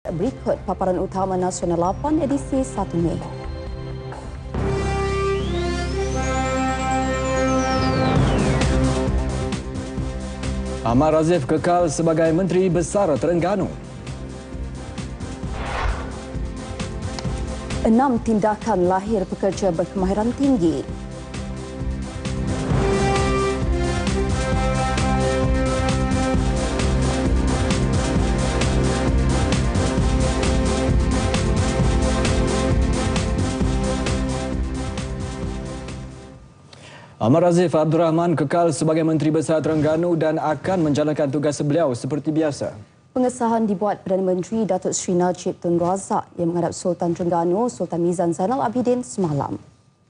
Berikut paparan utama Nasional 8 edisi 1 Mei. Ahmad Razif kekal sebagai Menteri Besar Terengganu. 6 tindakan lahir pekerja berkemahiran tinggi. Ahmad Razif Abdul Rahman kekal sebagai Menteri Besar Terengganu dan akan menjalankan tugas beliau seperti biasa. Pengesahan dibuat Perdana Menteri Datuk Seri Najib Tun Razak yang menghadap Sultan Terengganu Sultan Mizan Zainal Abidin semalam.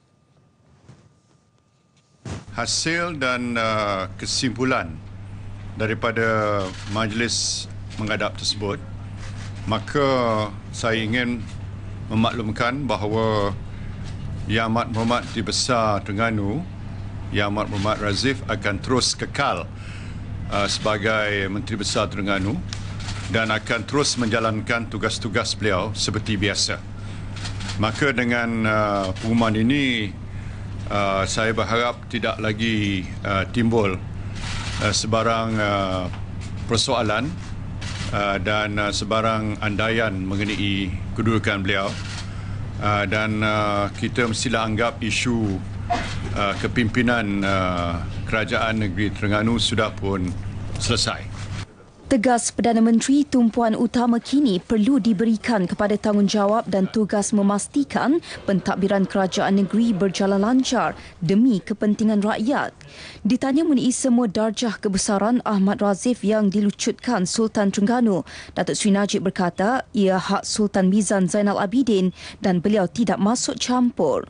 Hasil dan kesimpulan daripada majlis menghadap tersebut, maka saya ingin memaklumkan bahawa Yang Amat Berhormat Menteri Besar Terengganu, Yang Amat Berhormat Razif akan terus kekal sebagai Menteri Besar Terengganu dan akan terus menjalankan tugas-tugas beliau seperti biasa. Maka dengan pengumuman ini, saya berharap tidak lagi timbul sebarang persoalan dan sebarang andaian mengenai kedudukan beliau. Dan kita mestilah anggap isu kepimpinan Kerajaan Negeri Terengganu sudah pun selesai. Tegas Perdana Menteri, tumpuan utama kini perlu diberikan kepada tanggungjawab dan tugas memastikan pentadbiran kerajaan negeri berjalan lancar demi kepentingan rakyat. Ditanya mengenai semua darjah kebesaran Ahmad Razif yang dilucutkan Sultan Terengganu, Datuk Seri Najib berkata ia hak Sultan Mizan Zainal Abidin dan beliau tidak masuk campur.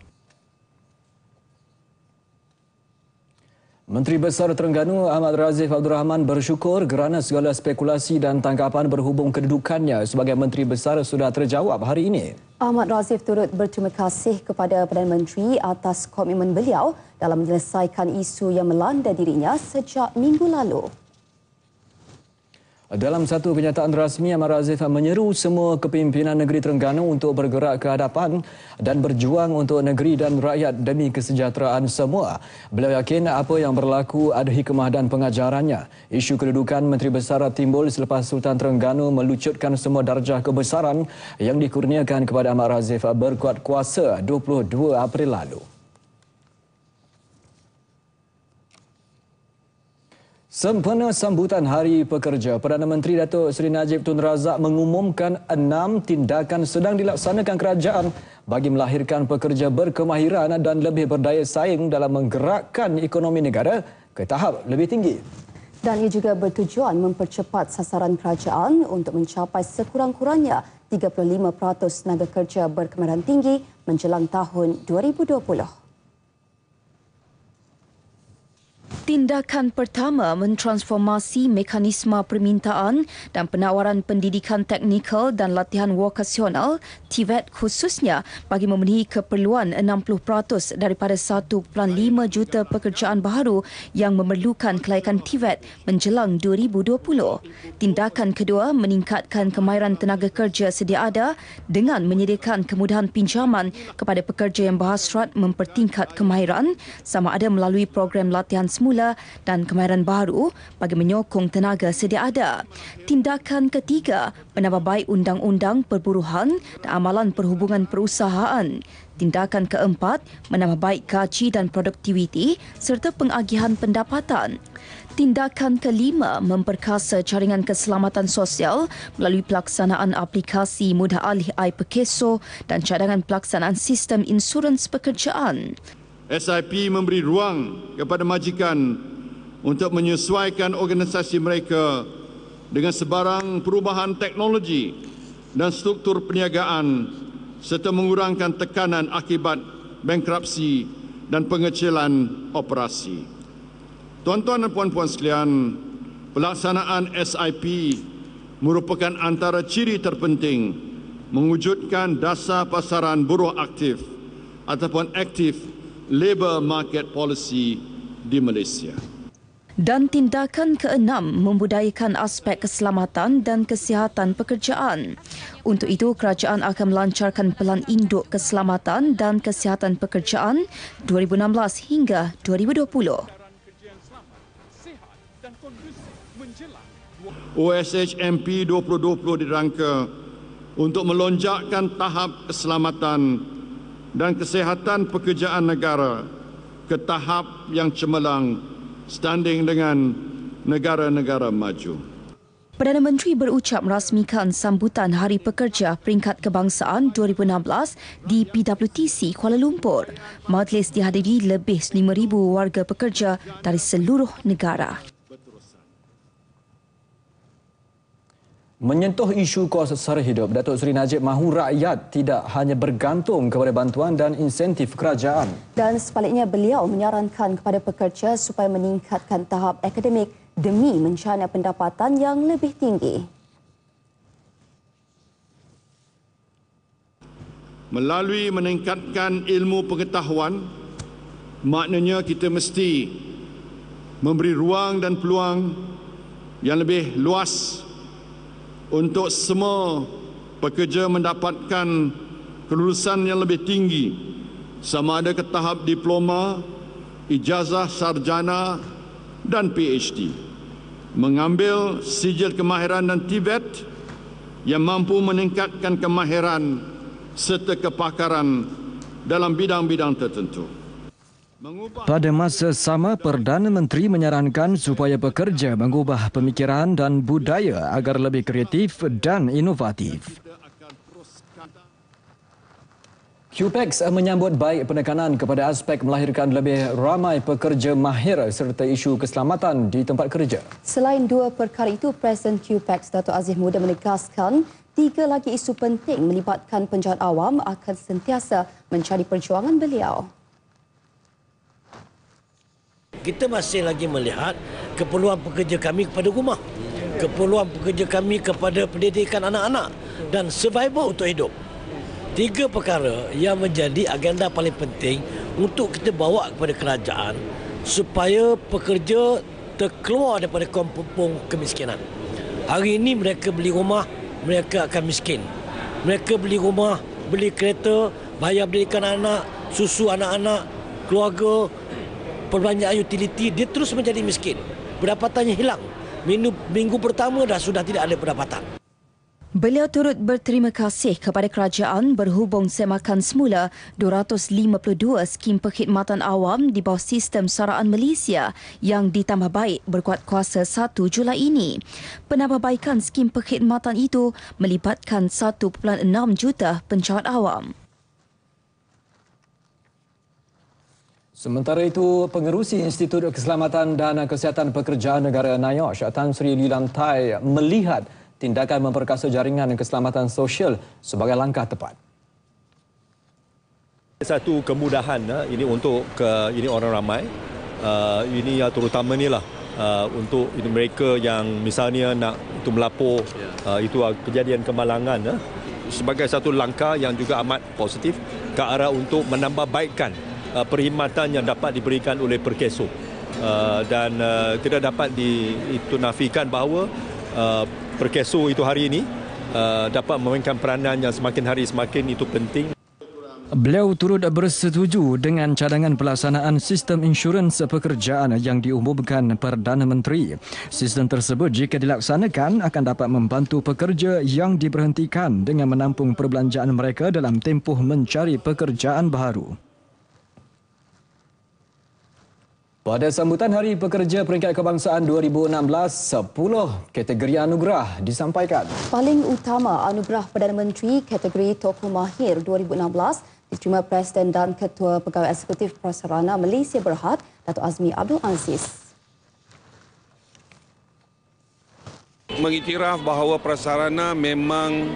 Menteri Besar Terengganu Ahmad Razif Abdul Rahman bersyukur kerana segala spekulasi dan tanggapan berhubung kedudukannya sebagai Menteri Besar sudah terjawab hari ini. Ahmad Razif turut berterima kasih kepada Perdana Menteri atas komitmen beliau dalam menyelesaikan isu yang melanda dirinya sejak minggu lalu. Dalam satu kenyataan rasmi, Ahmad Razif menyeru semua kepimpinan negeri Terengganu untuk bergerak ke hadapan dan berjuang untuk negeri dan rakyat demi kesejahteraan semua. Beliau yakin apa yang berlaku ada hikmah dan pengajarannya. Isu kedudukan Menteri Besar timbul selepas Sultan Terengganu melucutkan semua darjah kebesaran yang dikurniakan kepada Ahmad Razif berkuat kuasa 22 April lalu. Sempena sambutan Hari Pekerja, Perdana Menteri Datuk Seri Najib Tun Razak mengumumkan 6 tindakan sedang dilaksanakan kerajaan bagi melahirkan pekerja berkemahiran dan lebih berdaya saing dalam menggerakkan ekonomi negara ke tahap lebih tinggi. Dan ia juga bertujuan mempercepat sasaran kerajaan untuk mencapai sekurang-kurangnya 35% tenaga kerja berkemahiran tinggi menjelang tahun 2020. Tindakan pertama mentransformasi mekanisme permintaan dan penawaran pendidikan teknikal dan latihan vokasional TVET khususnya bagi memenuhi keperluan 60% daripada 1.5 juta pekerjaan baharu yang memerlukan kelayakan TVET menjelang 2020. Tindakan kedua meningkatkan kemahiran tenaga kerja sedia ada dengan menyediakan kemudahan pinjaman kepada pekerja yang berhasrat mempertingkat kemahiran sama ada melalui program latihan semula dan kemahiran baru bagi menyokong tenaga sedia ada. Tindakan ketiga, menambah baik undang-undang perburuhan dan amalan perhubungan perusahaan. Tindakan keempat, menambah baik gaji dan produktiviti serta pengagihan pendapatan. Tindakan kelima, memperkasa jaringan keselamatan sosial melalui pelaksanaan aplikasi mudah alih iPekeso dan cadangan pelaksanaan sistem insurans pekerjaan. SIP memberi ruang kepada majikan untuk menyesuaikan organisasi mereka dengan sebarang perubahan teknologi dan struktur perniagaan serta mengurangkan tekanan akibat bankrupsi dan pengecilan operasi. Tuan-tuan dan puan-puan sekalian, pelaksanaan SIP merupakan antara ciri terpenting mewujudkan dasar pasaran buruh aktif ataupun aktif labour market policy di Malaysia. Dan tindakan keenam membudayakan aspek keselamatan dan kesihatan pekerjaan. Untuk itu, kerajaan akan melancarkan Pelan Induk Keselamatan dan Kesihatan Pekerjaan 2016 hingga 2020. OSH MP 2020 dirangka untuk melonjakkan tahap keselamatan dan kesihatan pekerjaan negara ke tahap yang cemerlang standing dengan negara-negara maju. Perdana Menteri berucap merasmikan sambutan Hari Pekerja Peringkat Kebangsaan 2016 di PWTC Kuala Lumpur. Majlis dihadiri lebih 5,000 warga pekerja dari seluruh negara. Menyentuh isu kos sara hidup, Datuk Seri Najib mahu rakyat tidak hanya bergantung kepada bantuan dan insentif kerajaan. Dan sebaliknya, beliau menyarankan kepada pekerja supaya meningkatkan tahap akademik demi mencana pendapatan yang lebih tinggi. Melalui meningkatkan ilmu pengetahuan, maknanya kita mesti memberi ruang dan peluang yang lebih luas untuk semua pekerja mendapatkan kelulusan yang lebih tinggi, sama ada ke tahap diploma, ijazah sarjana dan PhD. Mengambil sijil kemahiran dan TVET yang mampu meningkatkan kemahiran serta kepakaran dalam bidang-bidang tertentu. Pada masa sama, Perdana Menteri menyarankan supaya pekerja mengubah pemikiran dan budaya agar lebih kreatif dan inovatif. QPEX menyambut baik penekanan kepada aspek melahirkan lebih ramai pekerja mahir serta isu keselamatan di tempat kerja. Selain dua perkara itu, Presiden QPEX Dato' Aziz Muda menegaskan 3 lagi isu penting melibatkan penjahat awam akan sentiasa mencari perjuangan beliau. Kita masih lagi melihat keperluan pekerja kami kepada rumah, keperluan pekerja kami kepada pendidikan anak-anak dan survival untuk hidup. 3 perkara yang menjadi agenda paling penting untuk kita bawa kepada kerajaan supaya pekerja terkeluar daripada kampung kemiskinan. Hari ini mereka beli rumah, mereka akan miskin. Mereka beli rumah, beli kereta, bayar pendidikan anak, susu anak-anak, keluarga, perbelanjaan utiliti, dia terus menjadi miskin. Pendapatannya hilang. Minggu pertama dah sudah tidak ada pendapatan. Beliau turut berterima kasih kepada kerajaan berhubung semakan semula 252 skim perkhidmatan awam di bawah sistem saraan Malaysia yang ditambah baik berkuat kuasa 1 Julai ini. Penambahbaikan skim perkhidmatan itu melibatkan 1.6 juta pencahat awam. Sementara itu, Pengerusi Institut Keselamatan dan Kesihatan Pekerjaan Negara NIOSH, Tan Sri Lilam Tai melihat tindakan memperkasa jaringan keselamatan sosial sebagai langkah tepat. Satu kemudahan ini untuk ini orang ramai. Ini terutama inilah untuk mereka yang misalnya nak itu melapor itu kejadian kemalangan sebagai satu langkah yang juga amat positif ke arah untuk menambahbaikkan perkhidmatan yang dapat diberikan oleh Perkeso dan tidak dapat dinafikan bahawa Perkeso itu hari ini dapat memainkan peranan yang semakin hari semakin itu penting. Beliau turut bersetuju dengan cadangan pelaksanaan sistem insurans pekerjaan yang diumumkan Perdana Menteri. Sistem tersebut jika dilaksanakan akan dapat membantu pekerja yang diberhentikan dengan menampung perbelanjaan mereka dalam tempoh mencari pekerjaan baru. Pada sambutan Hari Pekerja Peringkat Kebangsaan 2016, 10 kategori anugerah disampaikan. Paling utama, anugerah Perdana Menteri kategori Tokoh Mahir 2016 diterima Presiden dan Ketua Pegawai Eksekutif Prasarana Malaysia Berhad, Dato' Azmi Abdul Aziz. Mengiktiraf bahawa prasarana memang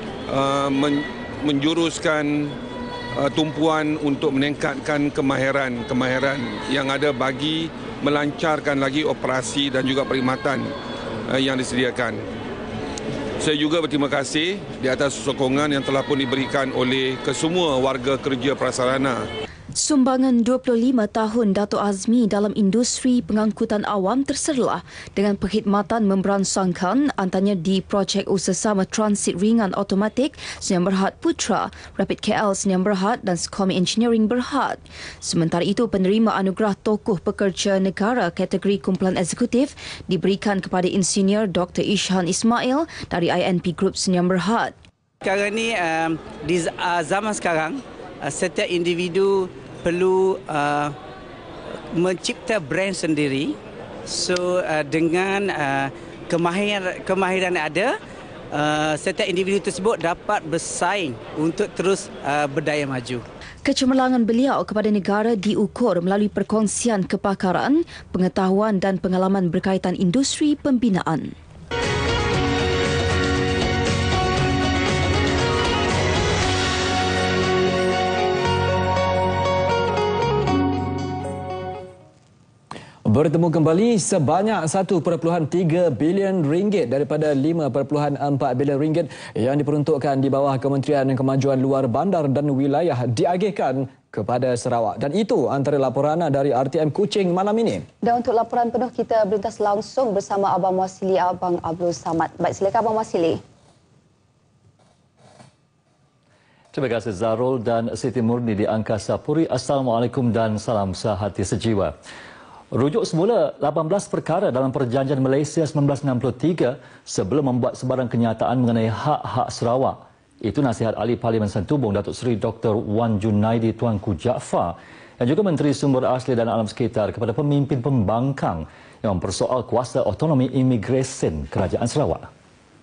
menjuruskan tumpuan untuk meningkatkan kemahiran yang ada bagi melancarkan lagi operasi dan juga perkhidmatan yang disediakan. Saya juga berterima kasih di atas sokongan yang telah pun diberikan oleh kesemua warga kerja prasarana. Sumbangan 25 tahun Dato' Azmi dalam industri pengangkutan awam terserlah dengan perkhidmatan memberansangkan antaranya di projek usaha sama transit ringan automatik Sdn Bhd Putra, Rapid KL Sdn Bhd dan Skomi Engineering Berhad. Sementara itu, penerima anugerah tokoh pekerja negara kategori kumpulan eksekutif diberikan kepada Insinyur Dr. Ishan Ismail dari INP Group Sdn Bhd. Sekarang ni di zaman sekarang setiap individu perlu mencipta brand sendiri. So dengan kemahiran yang ada, setiap individu tersebut dapat bersaing untuk terus berdaya maju. Kecemerlangan beliau kepada negara diukur melalui perkongsian kepakaran, pengetahuan dan pengalaman berkaitan industri pembinaan. Bertemu kembali, sebanyak 1.3 bilion ringgit daripada 5.4 bilion ringgit yang diperuntukkan di bawah Kementerian Kemajuan Luar Bandar dan Wilayah diagihkan kepada Sarawak. Dan itu antara laporan dari RTM Kuching malam ini. Dan untuk laporan penuh, kita berlintas langsung bersama Abang Wasili, Abang Abdul Samad. Baik, silakan Abang Wasili. Terima kasih Zarul dan Siti Murni di Angkasa Puri. Assalamualaikum dan salam sehati sejiwa. Rujuk semula 18 perkara dalam Perjanjian Malaysia 1963 sebelum membuat sebarang kenyataan mengenai hak-hak Sarawak. Itu nasihat Ahli Parlimen Sentubong Datuk Seri Dr. Wan Junaidi Tuanku Jaafar dan juga Menteri Sumber Asli dan Alam Sekitar kepada pemimpin pembangkang yang mempersoal kuasa otonomi imigresen Kerajaan Sarawak.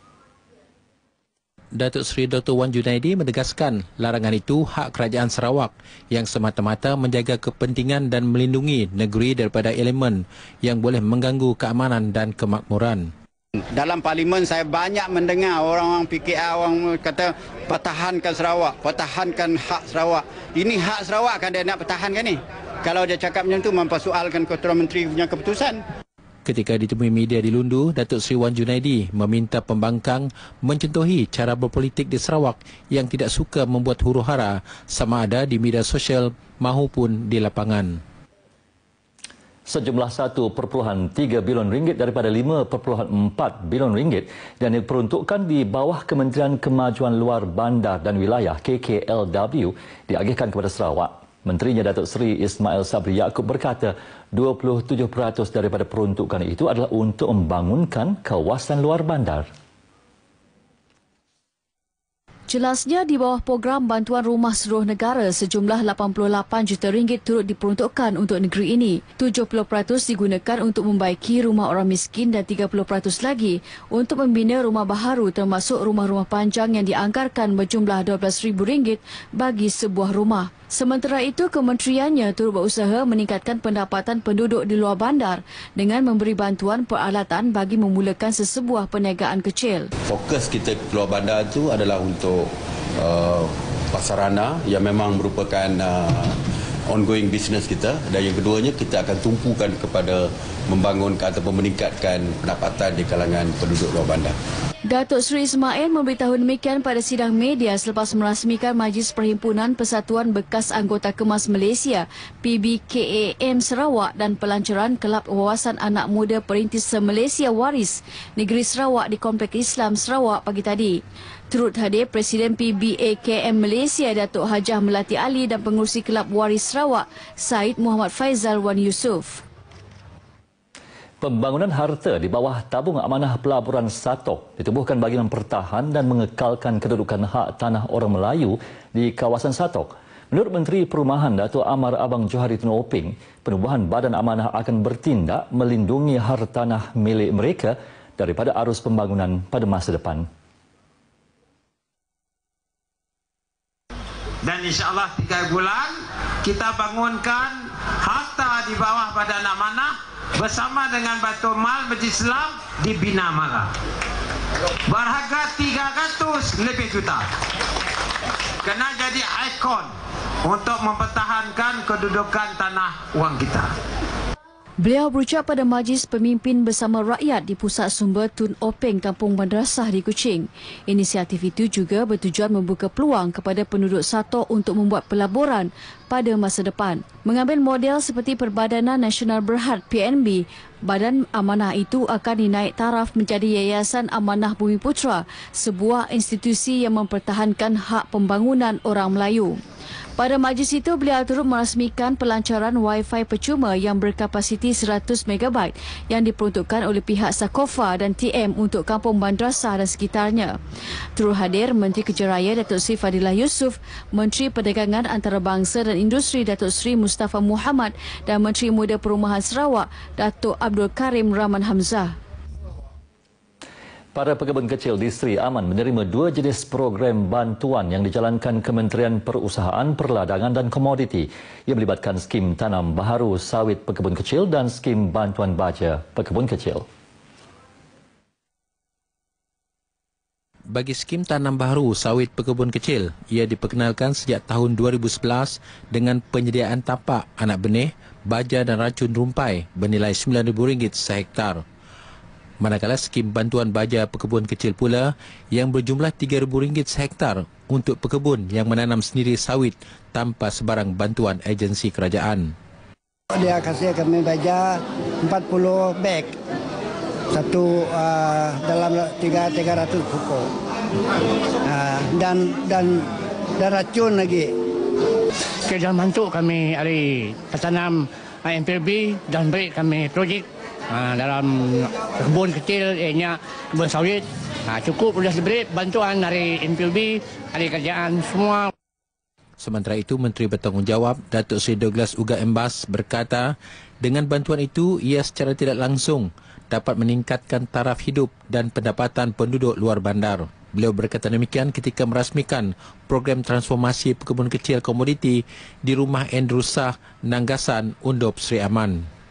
Datuk Seri Dr. Wan Junaidi menegaskan larangan itu hak Kerajaan Sarawak yang semata-mata menjaga kepentingan dan melindungi negeri daripada elemen yang boleh mengganggu keamanan dan kemakmuran. Dalam parlimen saya banyak mendengar orang-orang PKR orang kata pertahankan Sarawak, pertahankan hak Sarawak. Ini hak Sarawak kan dia nak pertahankan ni. Kalau dia cakap macam tu mempersoalkan Ketua Menteri punya keputusan. Ketika ditemui media di Lundu, Datuk Seri Wan Junaidi meminta pembangkang mencontohi cara berpolitik di Sarawak yang tidak suka membuat huru-hara sama ada di media sosial maupun di lapangan. Sejumlah 1.3 bilion ringgit daripada 5.4 bilion ringgit yang diperuntukkan di bawah Kementerian Kemajuan Luar Bandar dan Wilayah KKLW diagihkan kepada Sarawak. Menterinya Datuk Seri Ismail Sabri Yaakob berkata 27% daripada peruntukan itu adalah untuk membangunkan kawasan luar bandar. Jelasnya di bawah program bantuan rumah seluruh negara sejumlah 88 juta ringgit turut diperuntukkan untuk negeri ini. 70% digunakan untuk membaiki rumah orang miskin dan 30% lagi untuk membina rumah baharu termasuk rumah-rumah panjang yang dianggarkan berjumlah RM12,000 bagi sebuah rumah. Sementara itu, kementeriannya turut berusaha meningkatkan pendapatan penduduk di luar bandar dengan memberi bantuan peralatan bagi memulakan sesebuah perniagaan kecil. Fokus kita keluar bandar itu adalah untuk prasarana yang memang merupakan ongoing business kita, dan yang keduanya kita akan tumpukan kepada membangunkan ataupun meningkatkan pendapatan di kalangan penduduk luar bandar. Datuk Seri Ismail memberitahu demikian pada sidang media selepas merasmikan Majlis Perhimpunan Persatuan Bekas Anggota Kemas Malaysia PBKAM Sarawak dan pelancaran Kelab Wawasan Anak Muda Perintis Se-Malaysia Waris Negeri Sarawak di Kompleks Islam Sarawak pagi tadi. Turut hadir Presiden PBAKM Malaysia Datuk Hajah Melati Ali dan Pengerusi Kelab Waris Sarawak Said Muhammad Faizal Wan Yusof. Pembangunan harta di bawah tabung amanah pelaburan Satok ditubuhkan bagi mempertahan dan mengekalkan kedudukan hak tanah orang Melayu di kawasan Satok. Menurut Menteri Perumahan Datuk Amar Abang Johari Tun Oping, penubuhan badan amanah akan bertindak melindungi harta tanah milik mereka daripada arus pembangunan pada masa depan. Dan insyaAllah 3 bulan kita bangunkan harta di bawah badan amanah bersama dengan Baitul Mal Majlis Islam di Bina Mara. Berharga 300 lebih juta. Kena jadi ikon untuk mempertahankan kedudukan tanah wang kita. Beliau berucap pada Majlis Pemimpin Bersama Rakyat di Pusat Sumber Tun Openg Kampung Madrasah di Kuching. Inisiatif itu juga bertujuan membuka peluang kepada penduduk Satok untuk membuat pelaburan pada masa depan. Mengambil model seperti Perbadanan Nasional Berhad PNB, badan amanah itu akan dinaik taraf menjadi Yayasan Amanah Bumi Putra, sebuah institusi yang mempertahankan hak pembangunan orang Melayu. Pada majlis itu, beliau turut merasmikan pelancaran Wi-Fi percuma yang berkapasiti 100 MB yang diperuntukkan oleh pihak Sakofa dan TM untuk kampung madrasah dan sekitarnya. Turut hadir Menteri Kerja Raya Datuk Seri Fadilah Yusof, Menteri Perdagangan Antarabangsa dan Industri Datuk Seri Mustafa Muhammad dan Menteri Muda Perumahan Sarawak Datuk Abdul Karim Rahman Hamzah. Para pekebun kecil di Seri Aman menerima 2 jenis program bantuan yang dijalankan Kementerian Perusahaan, Perladangan dan Komoditi yang melibatkan skim tanam baharu sawit pekebun kecil dan skim bantuan baja pekebun kecil. Bagi skim tanam baharu sawit pekebun kecil, ia diperkenalkan sejak tahun 2011 dengan penyediaan tapak, anak benih, baja dan racun rumpai bernilai RM9,000 sehektar. Manakala skim bantuan baja pekebun kecil pula yang berjumlah RM3,000 sehektar untuk pekebun yang menanam sendiri sawit tanpa sebarang bantuan agensi kerajaan. Dia kasih kami baja 40 beg, satu dalam 300 pokok, dan racun lagi. Kerja bantu kami hari petanam MPB dan beri kami projek dalam kebun kecil, kebun sawit. Cukup sudah diberi bantuan dari NPB, dari kerajaan semua. Sementara itu, Menteri Bertanggungjawab Datuk Seri Douglas Uga Embas berkata, dengan bantuan itu ia secara tidak langsung dapat meningkatkan taraf hidup dan pendapatan penduduk luar bandar. Beliau berkata demikian ketika merasmikan program transformasi pekebun kecil komoditi di rumah Andrew Shah, Nanggasan, Undop, Seri Aman.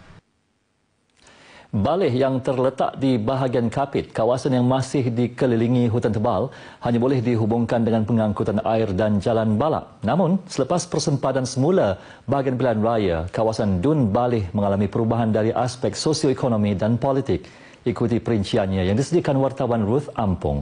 Balih yang terletak di bahagian Kapit, kawasan yang masih dikelilingi hutan tebal, hanya boleh dihubungkan dengan pengangkutan air dan jalan balak. Namun, selepas persempadan semula bahagian pilihan raya, kawasan Dun Balih mengalami perubahan dari aspek sosioekonomi dan politik. Ikuti perinciannya yang disediakan wartawan Ruth Ampong.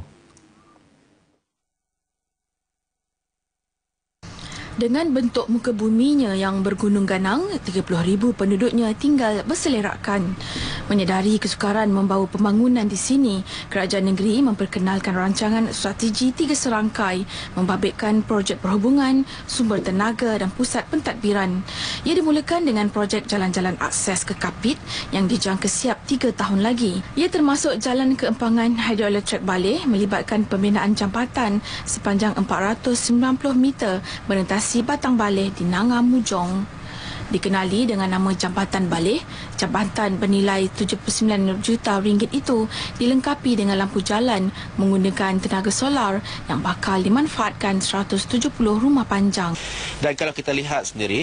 Dengan bentuk muka buminya yang bergunung ganang, 30,000 penduduknya tinggal berselerakkan. Menyedari kesukaran membawa pembangunan di sini, kerajaan negeri memperkenalkan rancangan strategi 3 serangkai membabitkan projek perhubungan, sumber tenaga dan pusat pentadbiran. Ia dimulakan dengan projek jalan-jalan akses ke Kapit yang dijangka siap 3 tahun lagi. Ia termasuk jalan keempangan hidroelektrik Balih melibatkan pembinaan jambatan sepanjang 490 meter melintasi Batang Balih di Nanga Mujong. Dikenali dengan nama Jambatan Balih, jambatan bernilai RM79 juta itu dilengkapi dengan lampu jalan menggunakan tenaga solar yang bakal dimanfaatkan 170 rumah panjang. Dan kalau kita lihat sendiri,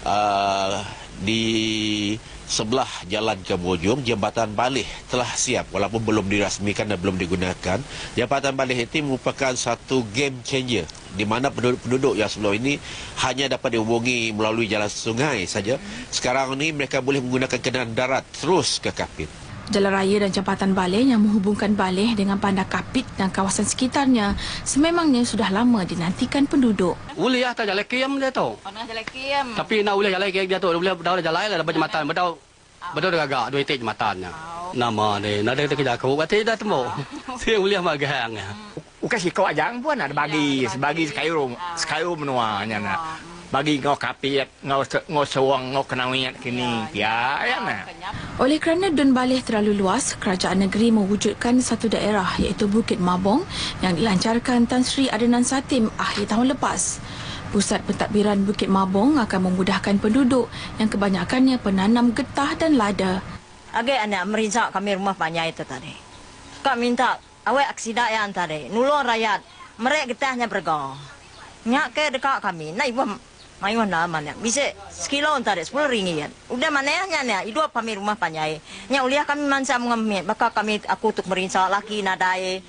di sebelah jalan ke Bojong, Jambatan Balih telah siap walaupun belum dirasmikan dan belum digunakan. Jambatan Balih itu merupakan satu game changer di mana penduduk yang sebelum ini hanya dapat dihubungi melalui jalan sungai saja. Sekarang ini mereka boleh menggunakan kenderaan darat terus ke Kapit. Jalan raya dan jambatan Balih yang menghubungkan Balih dengan bandar Kapit dan kawasan sekitarnya sememangnya sudah lama dinantikan penduduk. Boleh ya, tak jalan kiam dia tu. Pernah jalan kiam. Tapi nak boleh jalan kiam dia tu, boleh dah jalan lah, dah jembatan, betul agak dua itik jembatannya. Nama dia, nak dia kerja aku, berarti dah temu. Saya boleh magang. Bukan si kau ajang pun ada bagi sekarang menuanya nak. Bagi ngau Kapit, ngau Sewang, ngau Kenawiat kini. Ya nak. Oleh kerana Dun Balih terlalu luas, kerajaan negeri mewujudkan satu daerah iaitu Bukit Mabong yang dilancarkan Tan Sri Adenan Satim akhir tahun lepas. Pusat pentadbiran Bukit Mabong akan memudahkan penduduk yang kebanyakannya penanam getah dan lada. Agak anak merinsak kami rumah banyak itu tadi. Kak minta awak aksida yang tadi, nulung rakyat, mereka getahnya bergol. Nyak ke dekat kami, nak ibu mayuan dah mana? Bisa sekilo tadi RM10. Udah mana nya hidup kami rumah banyak. Nya uliah kami mansa mengambil, maka kami aku untuk merinsak laki nadai.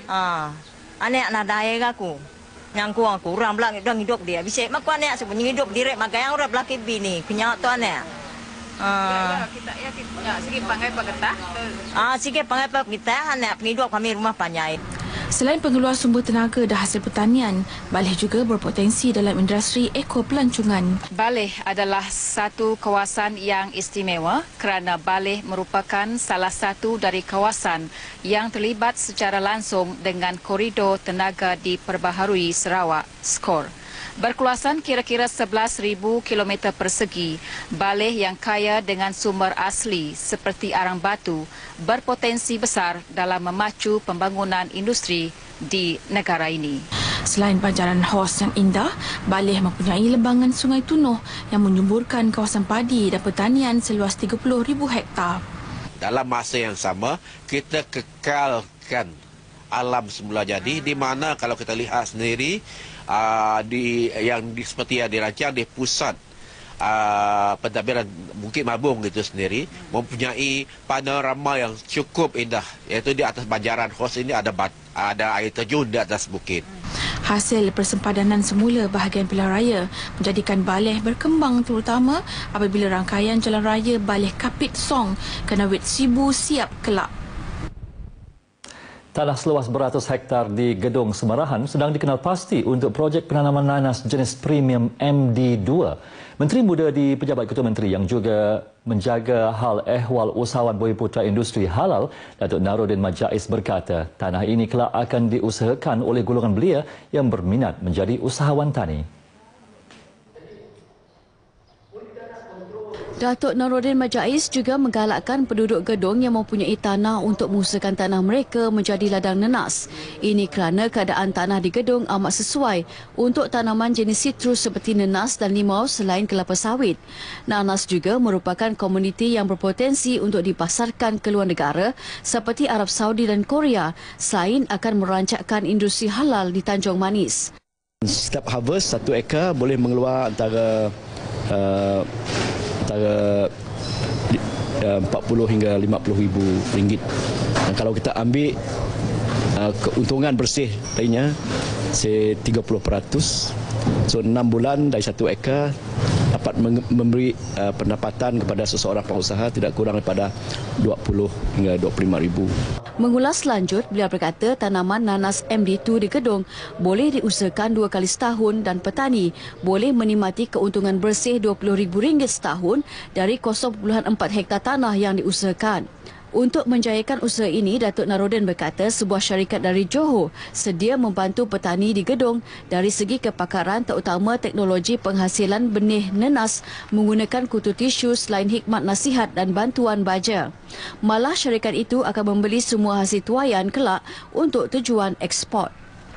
Anak nadai aku. Yang aku orang belang hidup dia. Bisa mak anak sebenarnya hidup direk maka yang orang belaki bini. Kenyak tu anak. Kita sikit pangai pak getah. Sikit pangai pak kita nak penghidup kami rumah panjai. Selain pengeluar sumber tenaga dan hasil pertanian, Baleh juga berpotensi dalam industri ekopelancongan. Baleh adalah satu kawasan yang istimewa kerana Baleh merupakan salah satu dari kawasan yang terlibat secara langsung dengan koridor tenaga diperbaharui Sarawak, SCORE. Berkeluasan kira-kira 11,000 km persegi, Baleh yang kaya dengan sumber asli seperti arang batu berpotensi besar dalam memacu pembangunan industri di negara ini. Selain pancaran hos yang indah, Baleh mempunyai lembangan Sungai Tunuh yang menyuburkan kawasan padi dan pertanian seluas 30,000 hektar. Dalam masa yang sama, kita kekalkan alam semula jadi, di mana kalau kita lihat sendiri seperti yang dirancang di pusat pentadbiran Bukit Mabung itu sendiri mempunyai panorama yang cukup indah, iaitu di atas banjaran hos ini ada air terjun di atas bukit. Hasil persempadanan semula bahagian pilihan raya menjadikan Baleh berkembang, terutama apabila rangkaian jalan raya Baleh Kapit Song Kenawit Sibu siap kelak. Tanah seluas beratus hektar di Gedong Semarahan sedang dikenal pasti untuk projek penanaman nanas jenis premium MD2. Menteri Muda di Pejabat Ketua Menteri yang juga menjaga hal ehwal usahawan Bumi Putra Industri Halal, Datuk Narudin Majais berkata, tanah ini kelak akan diusahakan oleh golongan belia yang berminat menjadi usahawan tani. Datuk Narudin Majais juga menggalakkan penduduk Gedong yang mempunyai tanah untuk mengusahakan tanah mereka menjadi ladang nenas. Ini kerana keadaan tanah di Gedong amat sesuai untuk tanaman jenis sitrus seperti nenas dan limau selain kelapa sawit. Nanas juga merupakan komuniti yang berpotensi untuk dipasarkan ke luar negara seperti Arab Saudi dan Korea, selain akan merancakkan industri halal di Tanjung Manis. Setiap harvest 1 ekar boleh mengeluar antara 40 hingga 50 ribu ringgit. Dan kalau kita ambil keuntungan bersih lainnya, say 30%. So 6 bulan dari 1 ekar dapat memberi pendapatan kepada seseorang pengusaha tidak kurang daripada 20 hingga 25 ribu. Mengulas lanjut, beliau berkata tanaman nanas MD2 di Gedong boleh diusahakan 2 kali setahun dan petani boleh menikmati keuntungan bersih RM20,000 setahun dari 0.4 hektar tanah yang diusahakan. Untuk menjayakan usaha ini, Datuk Narudin berkata sebuah syarikat dari Johor sedia membantu petani di Gedong dari segi kepakaran terutama teknologi penghasilan benih nenas menggunakan kutu tisu selain hikmat nasihat dan bantuan baja. Malah syarikat itu akan membeli semua hasil tuaian kelak untuk tujuan ekspor.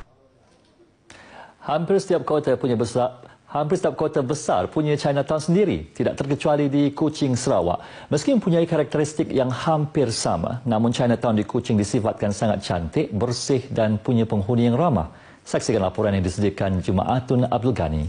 Hampir setiap kota besar punya Chinatown sendiri, tidak terkecuali di Kuching, Sarawak. Meski mempunyai karakteristik yang hampir sama, namun Chinatown di Kuching disifatkan sangat cantik, bersih dan punya penghuni yang ramah. Saksikan laporan yang disediakan Jumaatun Abdul Ghani.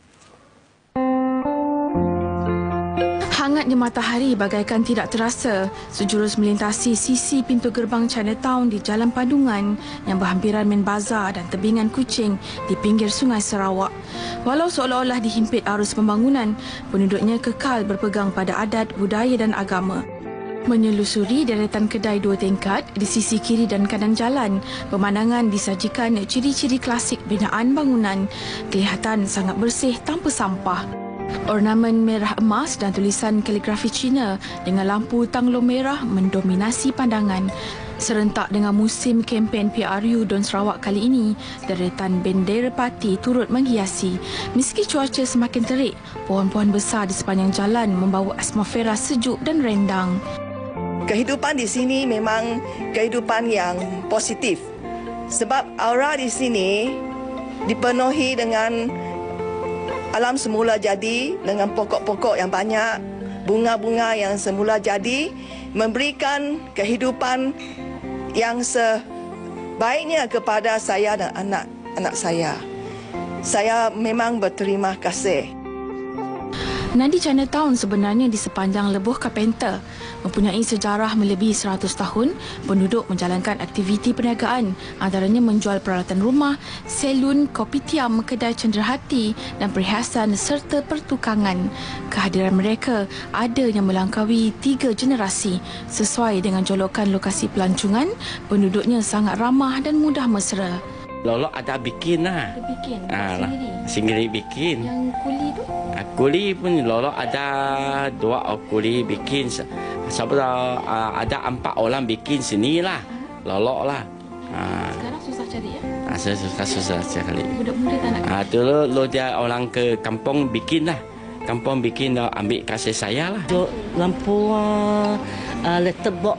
Hangatnya matahari bagaikan tidak terasa sejurus melintasi sisi pintu gerbang Chinatown di Jalan Padungan yang berhampiran main bazar dan tebingan Kuching di pinggir Sungai Sarawak. Walau seolah-olah dihimpit arus pembangunan, penduduknya kekal berpegang pada adat, budaya dan agama. Menyelusuri deretan kedai 2 tingkat di sisi kiri dan kanan jalan, pemandangan disajikan ciri-ciri klasik binaan bangunan, kelihatan sangat bersih tanpa sampah. Ornamen merah emas dan tulisan kaligrafi Cina dengan lampu tanglo merah mendominasi pandangan. Serentak dengan musim kempen PRU Don Sarawak kali ini, deretan bendera parti turut menghiasi. Meski cuaca semakin terik, pohon-pohon besar di sepanjang jalan membawa atmosfera sejuk dan rendang. Kehidupan di sini memang kehidupan yang positif. Sebab aura di sini dipenuhi dengan alam semula jadi, dengan pokok-pokok yang banyak, bunga-bunga yang semula jadi, memberikan kehidupan yang sebaiknya kepada saya dan anak-anak saya. Saya memang berterima kasih. Nadi Chinatown sebenarnya di sepanjang Lebuh Carpenter mempunyai sejarah melebihi 100 tahun. Penduduk menjalankan aktiviti perniagaan, antaranya menjual peralatan rumah, selun, kopitiam, kedai cenderahati dan perhiasan serta pertukangan. Kehadiran mereka ada yang melangkaui 3 generasi. Sesuai dengan jolokan lokasi pelancongan, penduduknya sangat ramah dan mudah mesra. Lolok ada bikin lah. Ada bikin? Sendiri bikin. Yang kuli tu? Kuli pun lolok ada 2 kuli bikin. Sebab ada 4 orang bikin sini lah. Lolok lah. Sekarang susah cari ya? Susah cari. Mudah-mudah tak nak? Dulu dia orang ke kampung bikin lah. Kampung bikin ambil kasih saya lah. Lampu letter box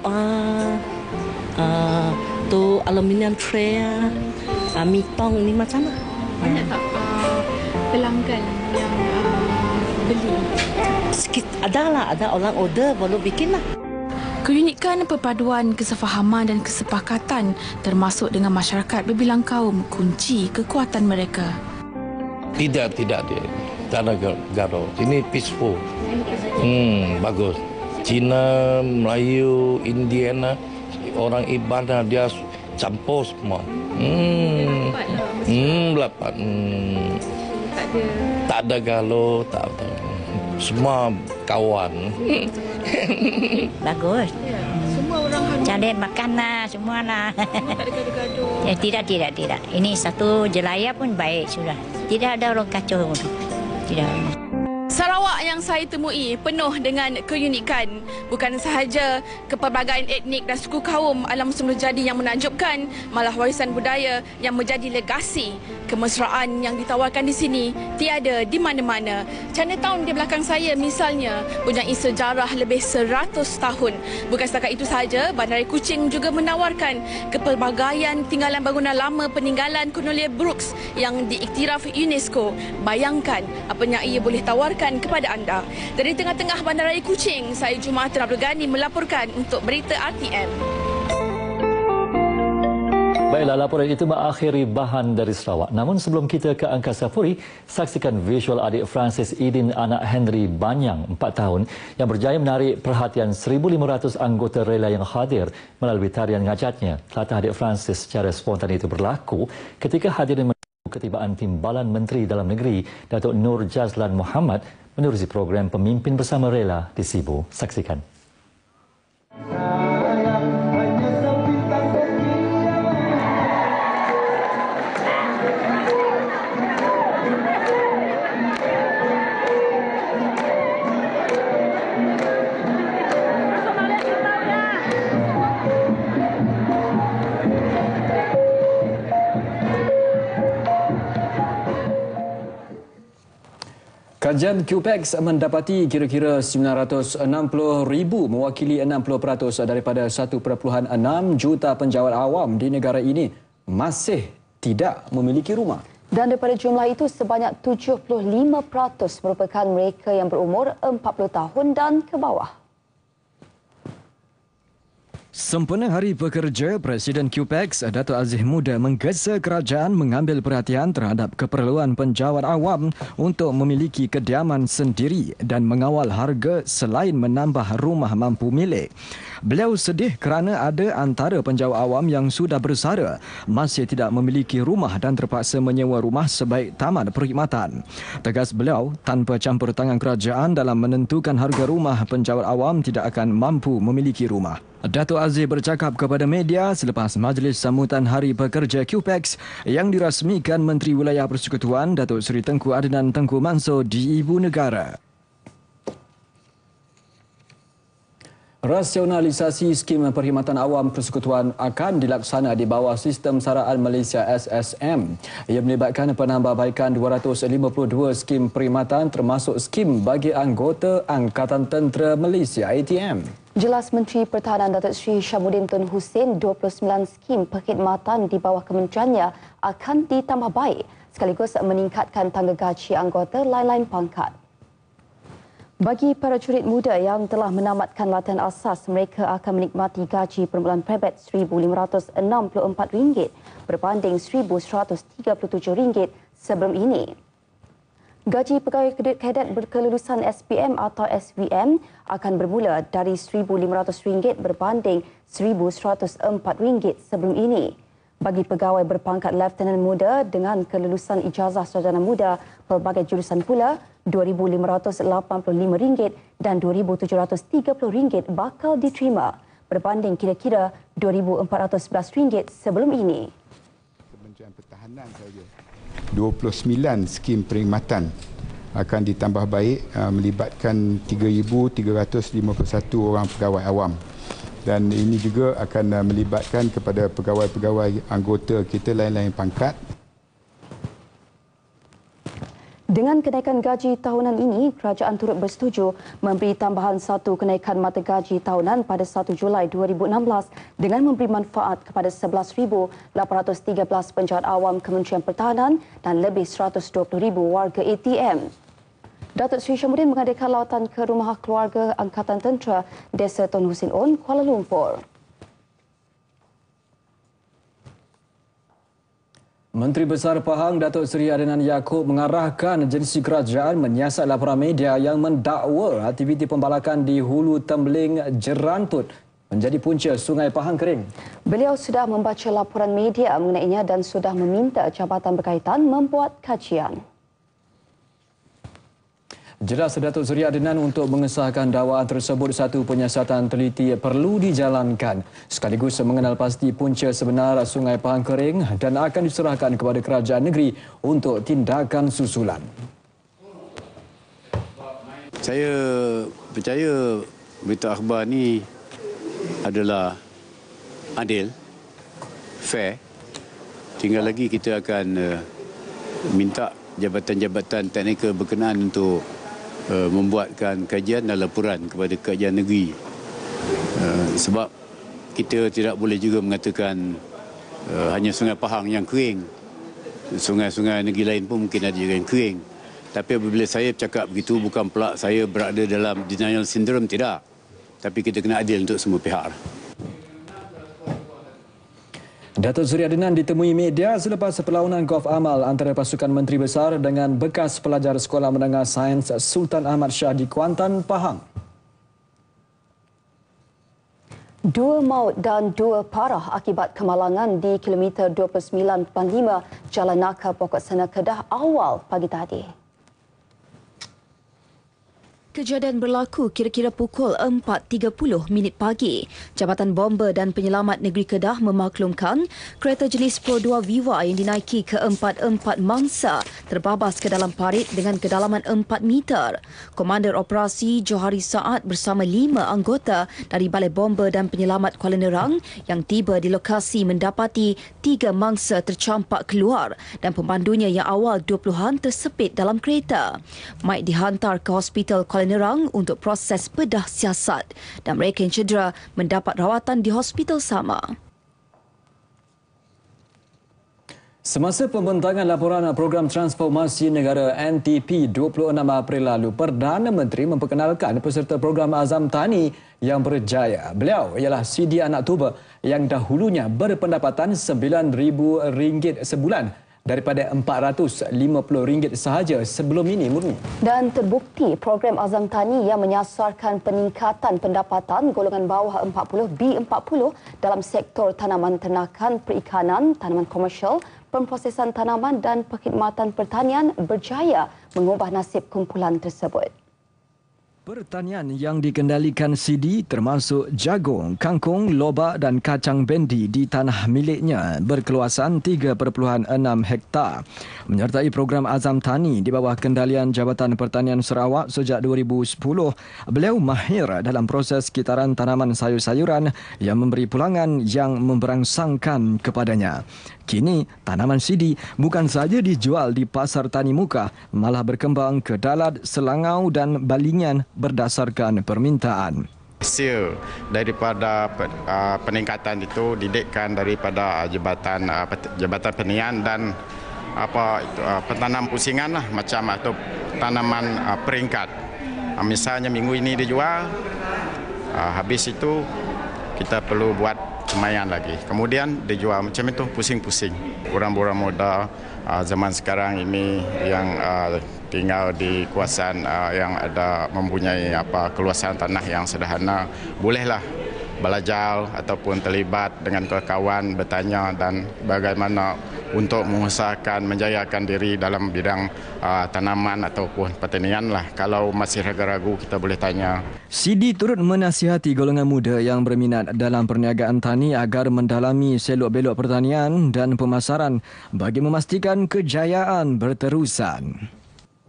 tu aluminium tray mitong ni macam mana? Banyak tak pelanggan yang beli? Sikit ada orang order baru bikin lah. Keunikan perpaduan kesefahaman dan kesepakatan termasuk dengan masyarakat berbilang kaum kunci kekuatan mereka. Tidak dia. Tanah Garo. Ini peaceful. Bagus. Cina, Melayu, Indiana, orang ibadah dia campur semua. Melapat. Tak ada galau, tak apa. Semua kawan. Bagus. Semua orang cari makan lah, semua lah. Tak ada gaduh-gaduh. Tidak. Ini satu jelaya pun baik sudah. Tidak ada orang kacau. Tidak. Sarawak yang saya temui penuh dengan keunikan. Bukan sahaja kepelbagaian etnik dan suku kaum alam semula jadi yang menakjubkan, malah warisan budaya yang menjadi legasi. Kemesraan yang ditawarkan di sini tiada di mana-mana. Chinatown di belakang saya misalnya mempunyai sejarah lebih 100 tahun. Bukan setakat itu sahaja, Bandaraya Kuching juga menawarkan kepelbagaian tinggalan bangunan lama peninggalan kolonial Brooks yang diiktiraf UNESCO. Bayangkan apa yang ia boleh tawarkan kepada anda. Dari tengah-tengah Bandaraya Kuching, saya Jumaat Abdul Ghani melaporkan untuk Berita RTM. Baiklah, laporan itu mengakhiri bahan dari Sarawak. Namun sebelum kita ke Angkasa Puri, saksikan visual adik Francis Idin anak Henry Banyang, 4 tahun, yang berjaya menarik perhatian 1,500 anggota rela yang hadir melalui tarian ngajatnya. Telatah adik Francis secara spontan itu berlaku ketika hadirin ketibaan Timbalan Menteri Dalam Negeri Datuk Nur Jazlan Muhammad menerusi program Pemimpin Bersama Rela di Sibu. Saksikan. Kajian QPEX mendapati kira-kira 960,000 mewakili 60% daripada 1.6 juta penjawat awam di negara ini masih tidak memiliki rumah. Dan daripada jumlah itu, sebanyak 75% merupakan mereka yang berumur 40 tahun dan ke bawah. Sempena Hari Pekerja, Presiden QPEX Datuk Aziz Muda menggesa kerajaan mengambil perhatian terhadap keperluan penjawat awam untuk memiliki kediaman sendiri dan mengawal harga selain menambah rumah mampu milik. Beliau sedih kerana ada antara penjawat awam yang sudah bersara masih tidak memiliki rumah dan terpaksa menyewa rumah sebaik tamat perkhidmatan. Tegas beliau, tanpa campur tangan kerajaan dalam menentukan harga rumah, penjawat awam tidak akan mampu memiliki rumah. Datuk Aziz bercakap kepada media selepas majlis sambutan Hari Pekerja QPEX yang dirasmikan Menteri Wilayah Persekutuan Datuk Seri Tengku Adnan Tengku Mansor di Ibu Negara. Rasionalisasi skim perkhidmatan awam persekutuan akan dilaksana di bawah Sistem Saraan Malaysia SSM. Ia melibatkan penambahbaikan 252 skim perkhidmatan termasuk skim bagi anggota Angkatan Tentera Malaysia ATM. Jelas Menteri Pertahanan Datuk Seri Syamuddin Tun Hussein, 29 skim perkhidmatan di bawah kementeriannya akan ditambah baik sekaligus meningkatkan tangga gaji anggota lain-lain pangkat. Bagi para jurid muda yang telah menamatkan latihan asas, mereka akan menikmati gaji permulaan prebet RM1,564 berbanding RM1,137 sebelum ini. Gaji pegawai kadet berkelulusan SPM atau SVM akan bermula dari RM1,500 berbanding RM1,104 sebelum ini. Bagi pegawai berpangkat Lieutenant Muda dengan kelulusan ijazah sarjana muda pelbagai jurusan pula, RM2,585 dan RM2,730 bakal diterima berbanding kira-kira RM2,411 sebelum ini. Kementerian Pertahanan saja 29 skim perkhidmatan akan ditambah baik melibatkan 3,351 orang pegawai awam. Dan ini juga akan melibatkan kepada pegawai-pegawai anggota kita lain-lain pangkat. Dengan kenaikan gaji tahunan ini, kerajaan turut bersetuju memberi tambahan satu kenaikan mata gaji tahunan pada 1 Julai 2016 dengan memberi manfaat kepada 11,813 penjahat awam Kementerian Pertahanan dan lebih 120,000 warga ATM. Datuk Seri Syamuddin mengadakan lawatan ke rumah keluarga Angkatan Tentera Desa Tun Hussein On, Kuala Lumpur. Menteri Besar Pahang Datuk Seri Adnan Yaakob mengarahkan agensi kerajaan menyiasat laporan media yang mendakwa aktiviti pembalakan di Hulu Tembeling Jerantut menjadi punca Sungai Pahang kering. Beliau sudah membaca laporan media mengenainya dan sudah meminta jabatan berkaitan membuat kajian. Jelas Datuk Seri Adnan untuk mengesahkan dakwaan tersebut satu penyiasatan teliti perlu dijalankan sekaligus mengenal pasti punca sebenar Sungai Pahang kering dan akan diserahkan kepada kerajaan negeri untuk tindakan susulan. Saya percaya berita akhbar ni adalah adil, fair. Tinggal lagi kita akan minta jabatan-jabatan teknikal berkenaan untuk membuatkan kajian dan laporan kepada kerajaan negeri. Sebab kita tidak boleh juga mengatakan hanya Sungai Pahang yang kering. Sungai-sungai negeri lain pun mungkin ada juga yang kering. Tapi apabila saya bercakap begitu, bukan pula saya berada dalam denial syndrome, tidak. Tapi kita kena adil untuk semua pihak. Datuk Seri Adnan ditemui media selepas perlawanan golf amal antara pasukan Menteri Besar dengan bekas pelajar Sekolah Menengah Sains Sultan Ahmad Shah di Kuantan, Pahang. 2 maut dan 2 parah akibat kemalangan di kilometer 29.5 Jalan Naka Pokok Sana Kedah awal pagi tadi. Kejadian berlaku kira-kira pukul 4.30 pagi. Jabatan Bomber dan Penyelamat Negeri Kedah memaklumkan kereta jenis Pro 2 Viva yang dinaiki ke 4 mangsa terbabas ke dalam parit dengan kedalaman 4 meter. Komander Operasi Johari Saad bersama 5 anggota dari Balai Bomber dan Penyelamat Kuala Nerang yang tiba di lokasi mendapati 3 mangsa tercampak keluar dan pemandunya yang awal 20-an tersepit dalam kereta. Mike dihantar ke Hospital Kuala Nerang untuk proses bedah siasat dan mereka yang cedera mendapat rawatan di hospital sama. Semasa pembentangan laporan program transformasi negara NTP 26 April lalu, Perdana Menteri memperkenalkan peserta program Azam Tani yang berjaya. Beliau ialah Sidi Anak Tuba yang dahulunya berpendapatan RM9,000 sebulan daripada RM450 sahaja sebelum ini, Murni. Dan terbukti program Azam Tani yang menyasarkan peningkatan pendapatan golongan bawah 40 B40 dalam sektor tanaman ternakan, perikanan, tanaman komersial, pemprosesan tanaman dan perkhidmatan pertanian berjaya mengubah nasib kumpulan tersebut. Pertanian yang dikendalikan Sidi termasuk jagung, kangkung, lobak dan kacang bendi di tanah miliknya berkeluasan 3.6 hektar. Menyertai program Azam Tani di bawah kendalian Jabatan Pertanian Sarawak sejak 2010, beliau mahir dalam proses kitaran tanaman sayur-sayuran yang memberi pulangan yang memberangsangkan kepadanya. Kini, tanaman Sidi bukan saja dijual di pasar tani muka, malah berkembang ke Dalat, Selangau dan Balingan berdasarkan permintaan. Hasil daripada peningkatan itu didedikkan daripada Jabatan Pertanian dan pentanam pusingan lah, macam atau tanaman peringkat. Misalnya minggu ini dijual, habis itu kita perlu buat semayan lagi. Kemudian dijual macam itu pusing-pusing. Orang-orang muda zaman sekarang ini yang tinggal di kawasan yang ada mempunyai keluasan tanah yang sederhana, bolehlah belajar ataupun terlibat dengan kawan-kawan, bertanya dan bagaimana untuk mengusahakan menjayakan diri dalam bidang tanaman ataupun pertanian lah. Kalau masih ragu-ragu, kita boleh tanya. Sidi turut menasihati golongan muda yang berminat dalam perniagaan tani agar mendalami selok-belok pertanian dan pemasaran bagi memastikan kejayaan berterusan.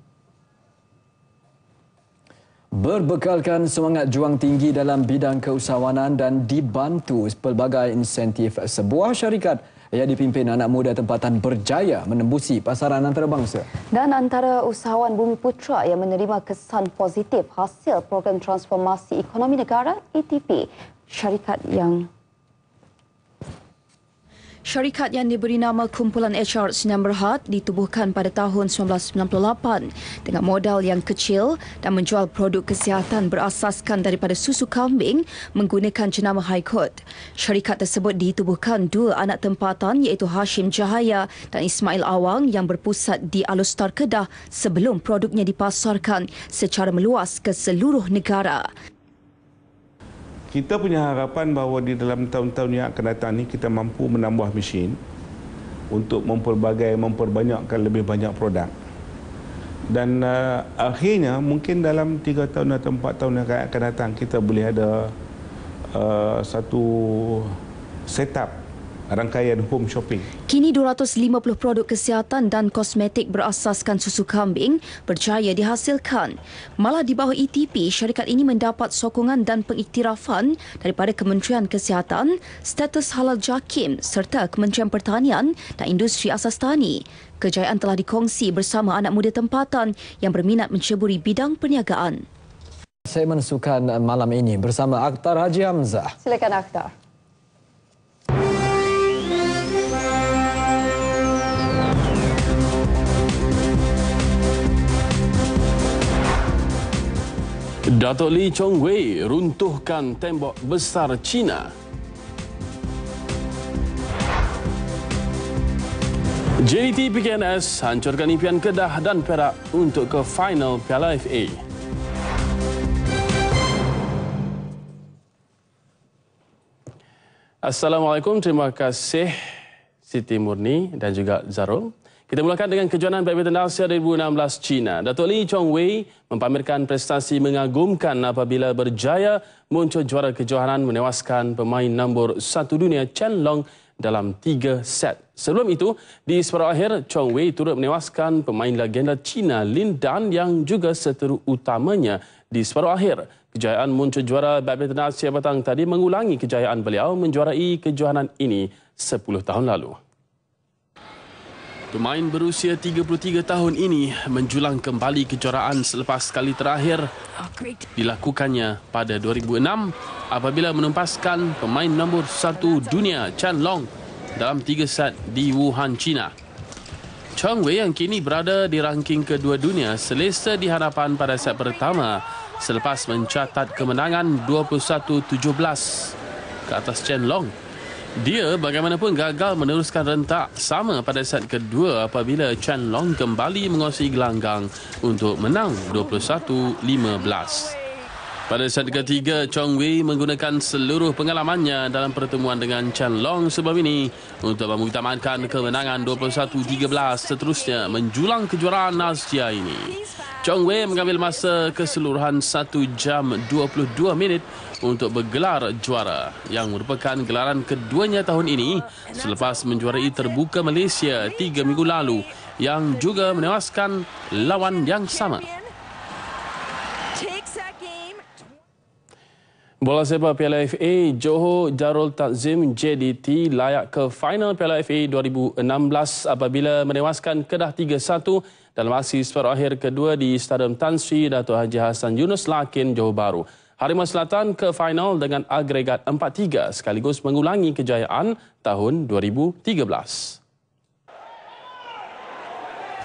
Berbekalkan semangat juang tinggi dalam bidang keusahawanan dan dibantu pelbagai insentif, sebuah syarikat yang dipimpin anak muda tempatan berjaya menembusi pasaran antarabangsa. Dan antara usahawan Bumiputra yang menerima kesan positif hasil program transformasi ekonomi negara ETP, Syarikat yang diberi nama Kumpulan HR Sdn Bhd ditubuhkan pada tahun 1998 dengan modal yang kecil dan menjual produk kesihatan berasaskan daripada susu kambing menggunakan jenama High Court. Syarikat tersebut ditubuhkan dua anak tempatan iaitu Hashim Jahaya dan Ismail Awang yang berpusat di Alustar Kedah sebelum produknya dipasarkan secara meluas ke seluruh negara. Kita punya harapan bahawa di dalam tahun-tahun yang akan datang ni kita mampu menambah mesin untuk memperbanyakkan lebih banyak produk. Dan akhirnya mungkin dalam 3 tahun atau 4 tahun yang akan datang kita boleh ada satu setup rangkaian home shopping. Kini 250 produk kesihatan dan kosmetik berasaskan susu kambing berjaya dihasilkan. Malah di bawah ETP, syarikat ini mendapat sokongan dan pengiktirafan daripada Kementerian Kesihatan, status halal JAKIM serta Kementerian Pertanian dan Industri Asas Tani. Kejayaan telah dikongsi bersama anak muda tempatan yang berminat menceburi bidang perniagaan. Segmen sukan malam ini bersama Akhtar Haji Hamzah. Silakan Akhtar. Datuk Lee Chong Wei runtuhkan tembok besar China. JDT PKNS hancurkan impian Kedah dan Perak untuk ke final Piala FA. Assalamualaikum, terima kasih Siti Murni dan juga Zarul. Kita mulakan dengan kejuaraan Badminton Asia 2016 China. Datuk Lee Chong Wei mempamerkan prestasi mengagumkan apabila berjaya muncul juara kejohanan menewaskan pemain nombor 1 dunia Chen Long dalam 3 set. Sebelum itu, di separuh akhir, Chong Wei turut menewaskan pemain legenda China Lin Dan yang juga seteru utamanya di separuh akhir. Kejayaan muncul juara Badminton Asia petang tadi mengulangi kejayaan beliau menjuarai kejohanan ini 10 tahun lalu. Pemain berusia 33 tahun ini menjulang kembali kejuaraan selepas kali terakhir dilakukannya pada 2006 apabila menumpaskan pemain nombor 1 dunia Chen Long dalam 3 set di Wuhan, China. Chong Wei yang kini berada di ranking kedua dunia selesa di hadapan pada set pertama selepas mencatat kemenangan 21-17 ke atas Chen Long. Dia bagaimanapun gagal meneruskan rentak sama pada set kedua apabila Chen Long kembali menguasai gelanggang untuk menang 21-15. Pada set ketiga, Chong Wei menggunakan seluruh pengalamannya dalam pertemuan dengan Chen Long sebelum ini untuk mengutamakan kemenangan 21-13 seterusnya menjulang kejuaraan Asia ini. Chong Wei mengambil masa keseluruhan 1 jam 22 minit untuk bergelar juara yang merupakan gelaran keduanya tahun ini selepas menjuarai terbuka Malaysia 3 minggu lalu yang juga menewaskan lawan yang sama. Bola sepak Piala FA, Johor Darul Takzim JDT layak ke final Piala FA 2016 apabila menewaskan Kedah 3-1 dalam aksi separuh akhir kedua di Stadium Tan Sri Dato' Haji Hassan Yunus Lakin, Johor Bahru. Harimau Selatan ke final dengan agregat 4-3 sekaligus mengulangi kejayaan tahun 2013.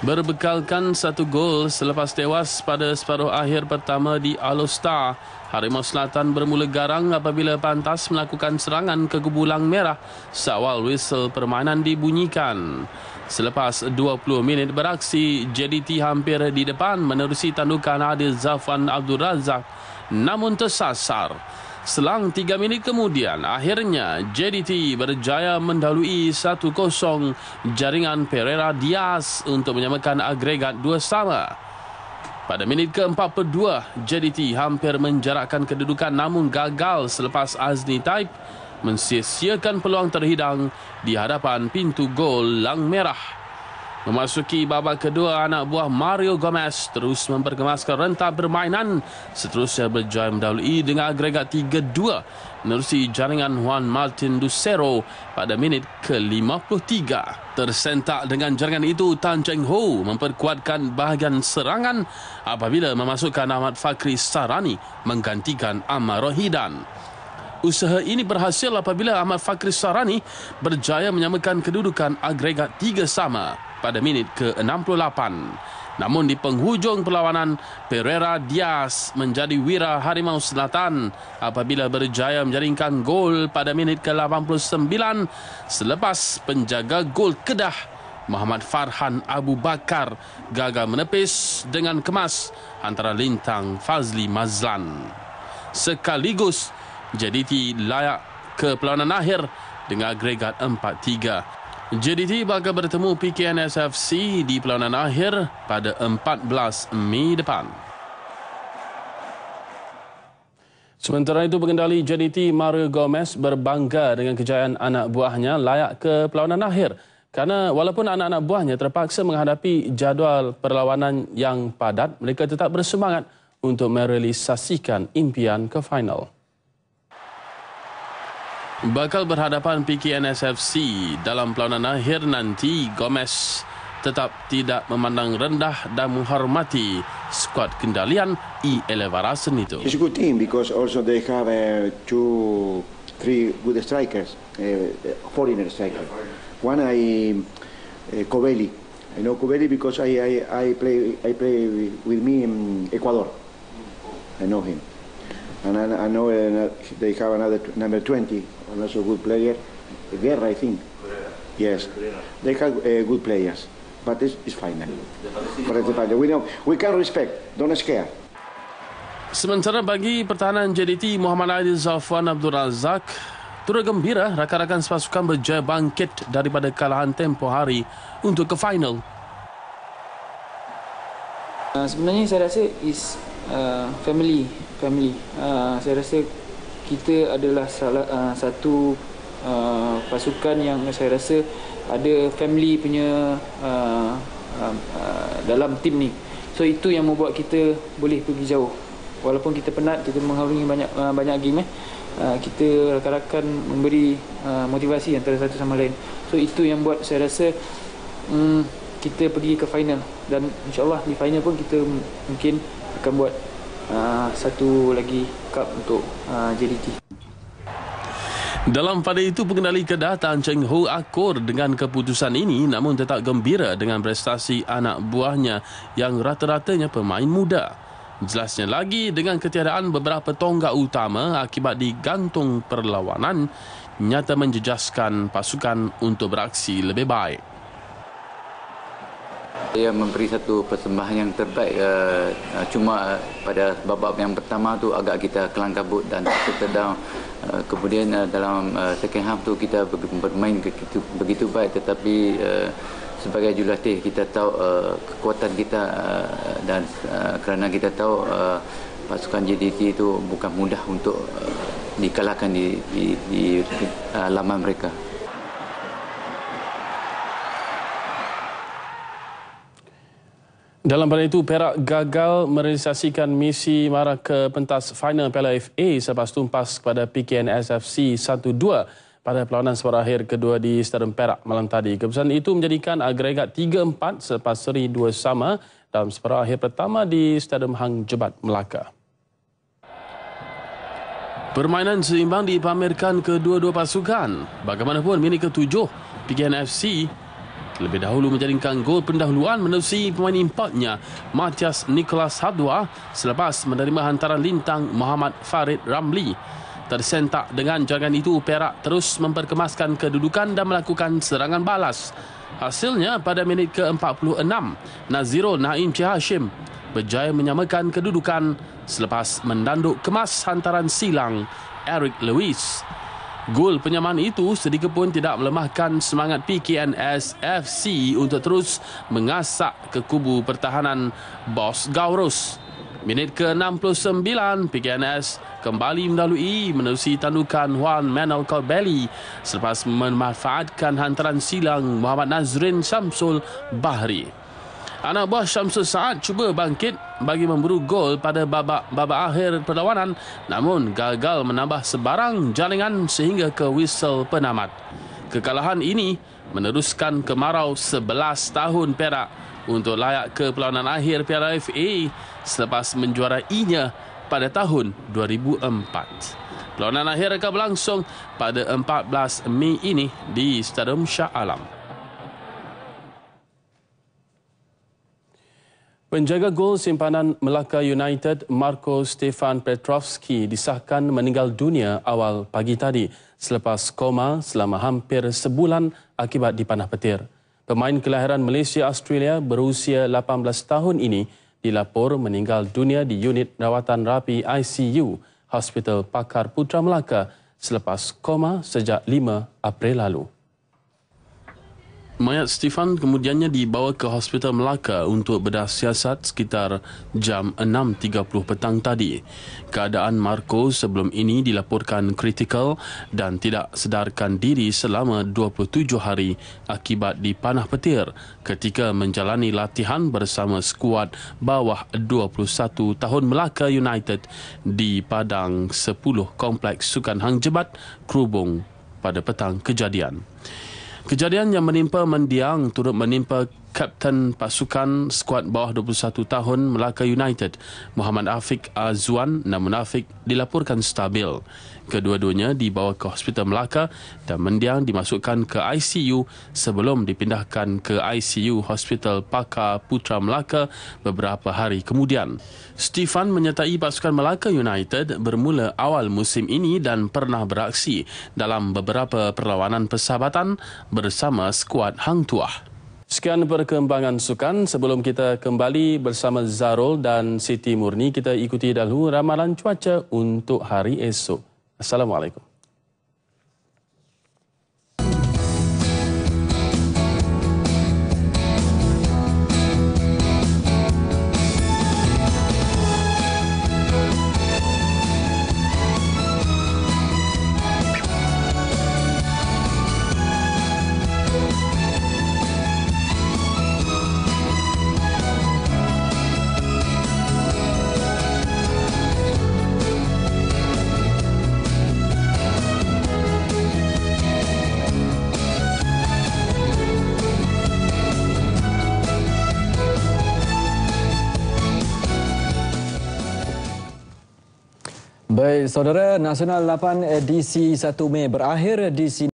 Berbekalkan satu gol selepas tewas pada separuh akhir pertama di Alostar, Harimau Selatan bermula garang apabila pantas melakukan serangan ke kubu Lang Merah seawal whistle permainan dibunyikan. Selepas 20 minit beraksi, JDT hampir di depan menerusi tandukan Adil Zafwan Abdul Razak namun tersasar. Selang 3 minit kemudian, akhirnya JDT berjaya mendahului 1-0 jaringan Pereira Diaz untuk menyamakan agregat 2-2. Pada minit ke-42, JDT hampir menjarakkan kedudukan namun gagal selepas Azni Taib mensia-siakan peluang terhidang di hadapan pintu gol Lang Merah. Memasuki babak kedua, anak buah Mario Gomez terus memperkemaskan rentang permainan, seterusnya berjaya mendahului dengan agregat 3-2 menerusi jaringan Juan Martin Lucero pada minit ke-53. Tersentak dengan jaringan itu, Tan Cheng Ho memperkuatkan bahagian serangan apabila memasukkan Ahmad Fakri Sarani menggantikan Ammar Rohidan. Usaha ini berhasil apabila Ahmad Fakri Sarani berjaya menyamakan kedudukan agregat 3-3 pada minit ke-68. Namun di penghujung perlawanan, Pereira Diaz menjadi wira Harimau Selatan apabila berjaya menjaringkan gol pada minit ke-89 selepas penjaga gol Kedah Muhammad Farhan Abu Bakar gagal menepis dengan kemas antara lintang Fazli Mazlan. Sekaligus JDT layak ke perlawanan akhir dengan agregat 4-3. JDT bakal bertemu PKNS FC di perlawanan akhir pada 14 Mei depan. Sementara itu, pengendali JDT Mario Gomez berbangga dengan kejayaan anak buahnya layak ke perlawanan akhir kerana walaupun anak-anak buahnya terpaksa menghadapi jadual perlawanan yang padat, mereka tetap bersemangat untuk merealisasikan impian ke final. Bakal berhadapan PKNS FC dalam perlawanan akhir nanti, Gomez tetap tidak memandang rendah dan menghormati skuad kendalian E. Elevarasen itu. It's a good team because also they have 2-3 good strikers, foreigner strikers. One Covelli. I know Covelli because I play with me in Ecuador. I know him. And I know they have another number 20, also good player, Guerra, I think. Yes, they have good players, but it's final. We can respect, don't scare. Sementara bagi pertahanan JDT, Muhammad Adil Zafwan Abdul Razak turut gembira rakan-rakan sepasukan berjaya bangkit daripada kekalahan tempoh hari untuk ke final. Sebenarnya saya rasa is family. Saya rasa kita adalah satu pasukan yang saya rasa ada family punya dalam tim ni. So itu yang membuat kita boleh pergi jauh. Walaupun kita penat, kita mengharungi banyak game, kita rakan-rakan memberi motivasi antara satu sama lain. So itu yang buat saya rasa kita pergi ke final, dan insyaAllah di final pun kita mungkin akan buat satu lagi cup untuk JDT. Dalam pada itu, pengendali Kedah Tan Cheng Ho akur dengan keputusan ini namun tetap gembira dengan prestasi anak buahnya yang rata-ratanya pemain muda. Jelasnya lagi, dengan ketiadaan beberapa tonggak utama akibat digantung perlawanan, nyata menjejaskan pasukan untuk beraksi lebih baik. Saya memberi satu persembahan yang terbaik, cuma pada babak yang pertama tu agak kita kelang kabut dan kita down. Kemudian dalam second half tu kita bermain begitu baik, tetapi sebagai jurulatih kita tahu kekuatan kita dan kerana kita tahu pasukan JDT itu bukan mudah untuk dikalahkan di laman mereka. Dalam pada itu, Perak gagal merealisasikan misi marah ke pentas final Piala FA selepas tumpas kepada PKNS FC 1-2 pada perlawanan separuh akhir kedua di Stadium Perak malam tadi. Keputusan itu menjadikan agregat 3-4 selepas seri 2-2 dalam separuh akhir pertama di Stadium Hang Jebat, Melaka. Permainan seimbang dipamerkan kedua-dua pasukan. Bagaimanapun, minit ke-7, PKNS FC Terlebih dahulu menjaringkan gol pendahuluan menerusi pemain importnya Matias Nicolas Hadwa selepas menerima hantaran lintang Muhammad Farid Ramli. Tersentak dengan jaringan itu, Perak terus memperkemaskan kedudukan dan melakukan serangan balas. Hasilnya pada minit ke-46, Nazirul Naim Cik Hashim berjaya menyamakan kedudukan selepas mendanduk kemas hantaran silang Eric Lewis. Gol penyamaan itu sedikit pun tidak melemahkan semangat PKNS FC untuk terus mengasak ke kubu pertahanan Bos Gaurus. Minit ke-69, PKNS kembali mendahului menerusi tandukan Juan Manuel Corbelli selepas memanfaatkan hantaran silang Muhammad Nazrin Syamsul Bahri. Anak buah Syamsul Saad cuba bangkit bagi memburu gol pada babak akhir perlawanan, namun gagal menambah sebarang jaringan sehingga ke whistle penamat. Kekalahan ini meneruskan kemarau 11 tahun Perak untuk layak ke perlawanan akhir Piala FA selepas menjuarainya pada tahun 2004. Perlawanan akhir akan berlangsung pada 14 Mei ini di Stadium Shah Alam. Penjaga gol simpanan Melaka United Marko Stefan Petrovski disahkan meninggal dunia awal pagi tadi selepas koma selama hampir sebulan akibat dipanah petir. Pemain kelahiran Malaysia Australia berusia 18 tahun ini dilapor meninggal dunia di unit rawatan rapi ICU Hospital Pakar Putra Melaka selepas koma sejak 5 April lalu. Mayat Stefan kemudiannya dibawa ke Hospital Melaka untuk bedah siasat sekitar jam 6.30 petang tadi. Keadaan Marco sebelum ini dilaporkan kritikal dan tidak sedarkan diri selama 27 hari akibat dipanah petir ketika menjalani latihan bersama skuad bawah 21 tahun Melaka United di Padang 10 Kompleks Sukan Hang Jebat, Krubung pada petang kejadian. Kejadian yang menimpa mendiang turut menimpa Kapten pasukan skuad bawah 21 tahun Melaka United, Muhammad Afiq Azwan, namun Afiq dilaporkan stabil. Kedua-duanya dibawa ke Hospital Melaka dan mendiang dimasukkan ke ICU sebelum dipindahkan ke ICU Hospital Pakar Putra Melaka beberapa hari kemudian. Stefan menyertai pasukan Melaka United bermula awal musim ini dan pernah beraksi dalam beberapa perlawanan persahabatan bersama skuad Hang Tuah. Sekian perkembangan sukan. Sebelum kita kembali bersama Zarul dan Siti Murni, kita ikuti dahulu ramalan cuaca untuk hari esok. Assalamualaikum. Baik, saudara, Nasional 8 edisi 1 Mei berakhir di sini.